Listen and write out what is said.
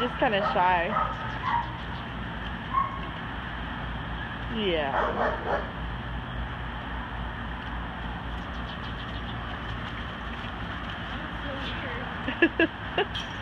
just kind of shy. Yeah. That's so weird.